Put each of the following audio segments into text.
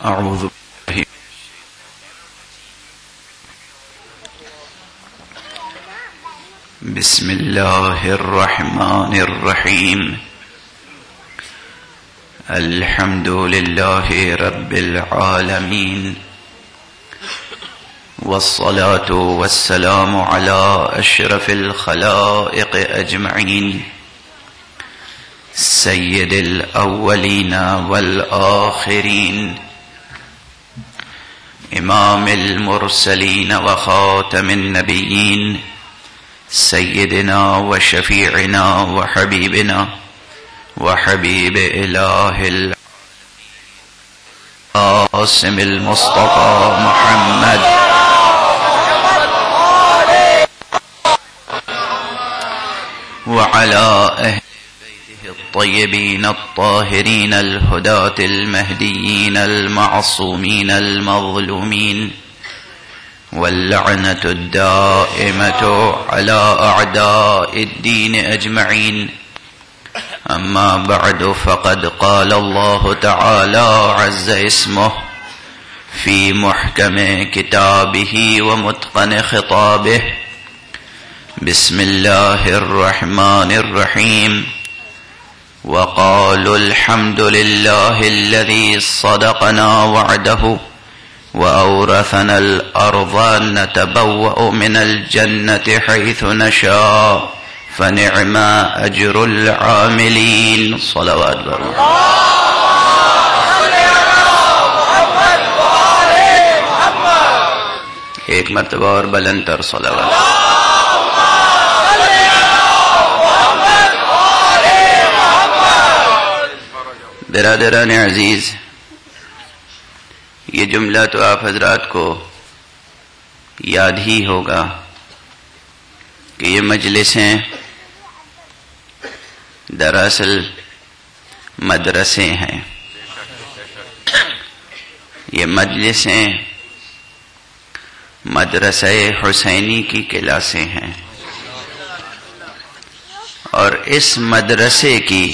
أعوذ بالله بسم الله الرحمن الرحيم الحمد لله رب العالمين والصلاة والسلام على أشرف الخلائق أجمعين سيد الأولين والآخرين إمام المرسلين وخاتم النبيين سيدنا وشفيعنا وحبيبنا وحبيب إله القاسم المصطفى محمد وعلى أهل بيته الطيبين الطاهرين الهداة المهديين المعصومين المظلومين واللعنة الدائمة على أعداء الدين أجمعين أما بعد فقد قال الله تعالى عز اسمه في محكم كتابه ومتقن خطابه بسم الله الرحمن الرحيم وقالوا الحمد لله الذي صدقنا وعده وأورثنا الأرض نتبوأ من الجنة حيث نشاء فنعم أجر العاملين صلوات الله ایک مرتبہ اور بلند تر صلوات برادران عزیز، یہ جملہ تو آپ حضرات کو یاد ہی ہوگا کہ یہ مجلسیں دراصل مدرسے ہیں، یہ مجلسیں مدرسہ حسینی کی کلاسیں ہیں، اور اس مدرسے کی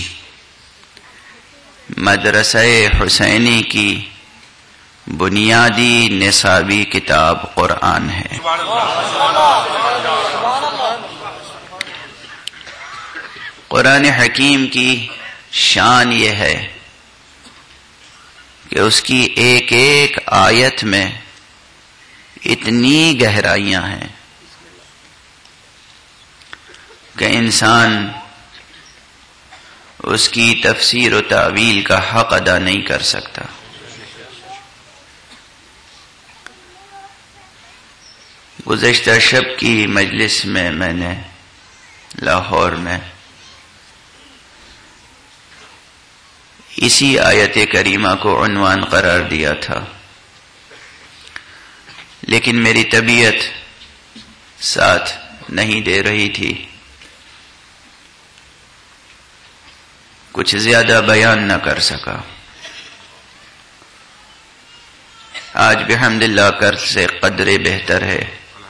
مدرسہ حسینی کی بنیادی نصابی کتاب قرآن ہے۔ قرآن حکیم کی شان یہ ہے کہ اس کی ایک ایک آیت میں اتنی گہرائیاں ہیں کہ انسان اس کی تفسیر و تعویل کا حق ادا نہیں کر سکتا۔ گزشتہ شب کی مجلس میں میں نے لاہور میں اسی آیت کریمہ کو عنوان قرار دیا تھا، لیکن میری طبیعت ساتھ نہیں دے رہی تھی، کچھ زیادہ بیان نہ کر سکا۔ آج بحمداللہ کر سے قدر بہتر ہے،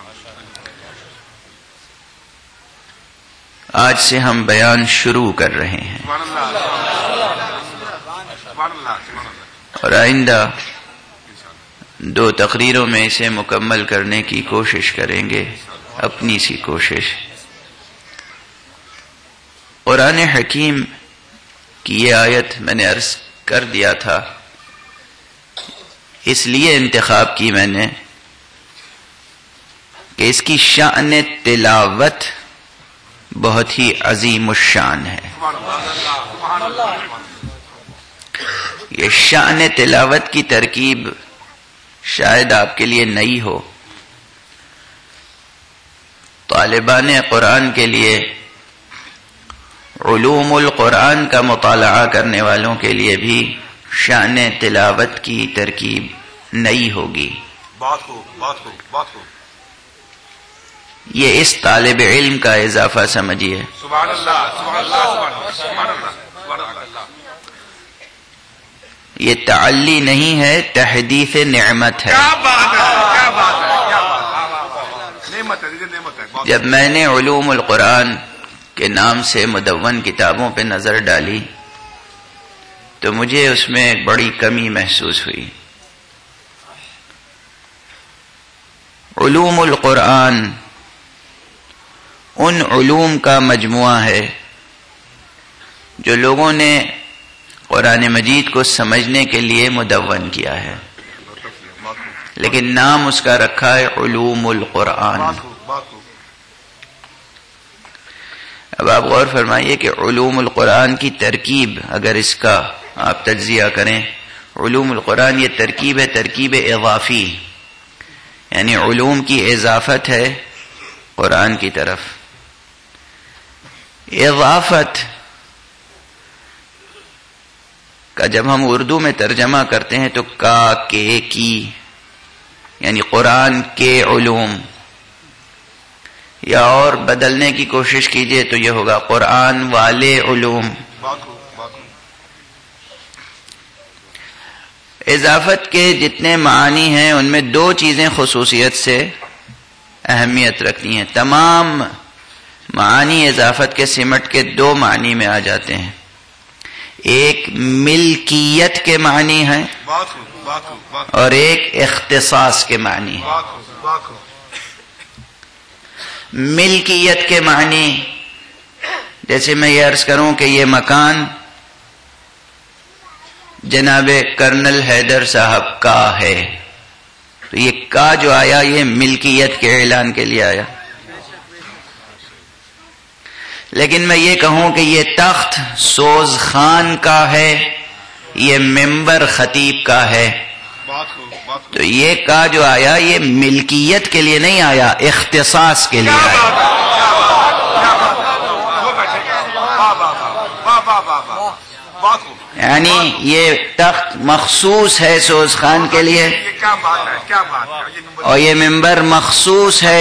آج سے ہم بیان شروع کر رہے ہیں، اور آئندہ 2 تقریروں میں اسے مکمل کرنے کی کوشش کریں گے، اپنی سی کوشش۔ قرآن حکیم کی یہ آیت میں نے عرض کر دیا تھا، اس لیے انتخاب کی میں نے کہ اس کی شأن تلاوت بہت ہی عظیم الشان ہے۔ یہ شأن تلاوت کی ترکیب شاید آپ کے لیے نئی ہو، طالبان قرآن کے لیے، علوم القرآن کا مطالعہ کرنے والوں کے لیے بھی شأن تلاوت کی ترکیب نئی ہوگی۔ بات ہو یہ اس طالب علم کا اضافہ سمجھیے۔ سبحان اللہ سبحان اللہ سبحان اللہ سبحان اللہ۔ یہ تعلی نہیں ہے، تحدیث نعمت ہے۔ کیا بات ہے، کیا بات ہے، کیا بات ہے، نعمت ہے، نعمت ہے۔ جب میں نے علوم القرآن کے نام سے مدون کتابوں پہ نظر ڈالی تو مجھے اس میں ایک بڑی کمی محسوس ہوئی۔ علوم القرآن ان علوم کا مجموعہ ہے جو لوگوں نے قرآن مجید کو سمجھنے کے لیے مدون کیا ہے، لیکن نام اس کا رکھا ہے علوم القرآن۔ اب آپ غور فرمائیے کہ علوم القرآن کی ترکیب اگر اس کا آپ تجزیہ کریں، علوم القرآن یہ ترکیب ہے، ترکیب اضافی، یعنی علوم کی اضافت ہے قرآن کی طرف۔ اضافت کا جب ہم اردو میں ترجمہ کرتے ہیں تو کا، کے، کی، یعنی قرآن کے علوم، یا اور بدلنے کی کوشش کیجئے تو یہ ہوگا قرآن والے علوم۔ اضافت کے جتنے معنی ہیں ان میں دو چیزیں خصوصیت سے اہمیت رکھتی ہیں، تمام معانی اضافت کے سمٹ کے دو معنی میں آ جاتے ہیں، ایک ملکیت کے معنی ہے اور ایک اختصاص کے معنی ہے۔ ملکیت کے معنی جیسے میں یہ عرض کروں کہ یہ مکان جناب کرنل حیدر صاحب کا ہے، تو یہ کا جو آیا یہ ملکیت کے اعلان کے لیے آیا۔ لیکن میں یہ کہوں کہ یہ تخت سوز خان کا ہے، یہ ممبر خطیب کا ہے، تو یہ کا جو آیا یہ ملکیت کے لیے نہیں آیا، اختصاص کے لیے آیا۔ یعنی یہ تخت مخصوص ہے سوز خان کے لیے اور یہ ممبر مخصوص ہے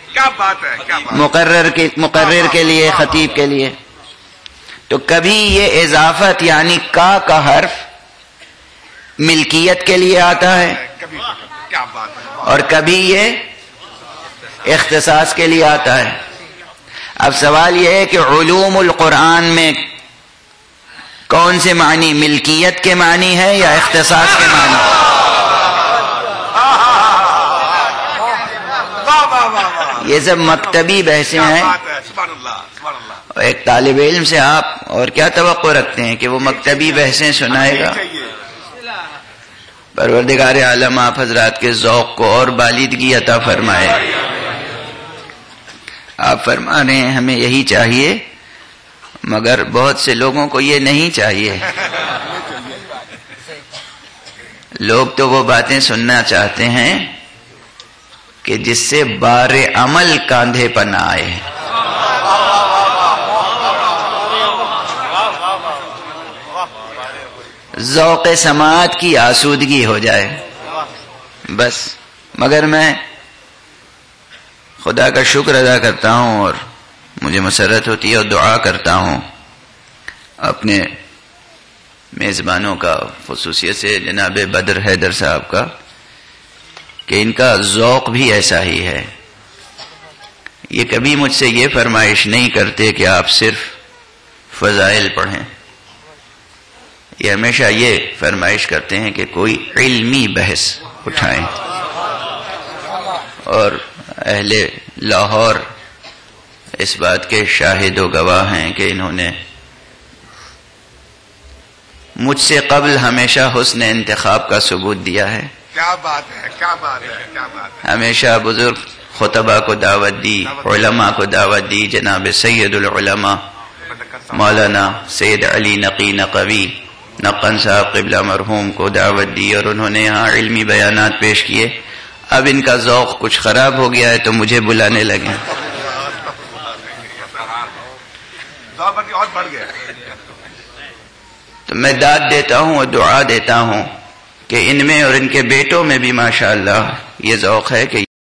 مقرر کے لیے، خطیب کے لیے۔ تو کبھی یہ اضافت یعنی کا حرف ملکیت کے لیے آتا ہے اور کبھی یہ اختصاص کے لیے آتا ہے۔ اب سوال یہ ہے کہ علوم القرآن میں کون سے معنی، ملکیت کے معنی ہے یا اختصاص کے معنی؟ یہ سب مکتبی بحثیں ہیں، ایک طالب علم سے آپ اور کیا توقع رکھتے ہیں کہ وہ مکتبی بحثیں سنائے گا؟ پروردگار عالم آپ حضرات کے ذوق کو اور بالیدگی عطا فرمائے۔ آپ فرما رہے ہیں ہمیں یہی چاہیے، مگر بہت سے لوگوں کو یہ نہیں چاہیے۔ لوگ تو وہ باتیں سننا چاہتے ہیں کہ جس سے بار عمل کاندھے پر نہ آئے۔ ذوق سماعت کی آسودگی ہو جائے بس۔ مگر میں خدا کا شکر ادا کرتا ہوں اور مجھے مسرت ہوتی ہے اور دعا کرتا ہوں اپنے میزبانوں کا، خصوصیت سے جناب بدر حیدر صاحب کا، کہ ان کا ذوق بھی ایسا ہی ہے۔ یہ کبھی مجھ سے یہ فرمائش نہیں کرتے کہ آپ صرف فضائل پڑھیں، یہ ہمیشہ یہ فرمائش کرتے ہیں کہ کوئی علمی بحث اٹھائیں، اور اہل لاہور اس بات کے شاہد و گواہ ہیں کہ انہوں نے مجھ سے قبل ہمیشہ حسن انتخاب کا ثبوت دیا ہے۔ کیا بات ہے، کیا بات ہے، کیا بات ہے۔ ہمیشہ بزرگ خطبہ کو دعوت دی، علماء کو دعوت دی، جناب سید العلماء مولانا سید علی نقی نقوی نقن صاحب قبلہ مرحوم کو دعوت دی اور انہوں نے یہاں علمی بیانات پیش کیے۔ اب ان کا ذوق کچھ خراب ہو گیا ہے تو مجھے بلانے لگے، اور بڑھ گیا۔ تو میں داد دیتا ہوں اور دعا دیتا ہوں کہ ان میں اور ان کے بیٹوں میں بھی ماشاءاللہ یہ ذوق ہے کہ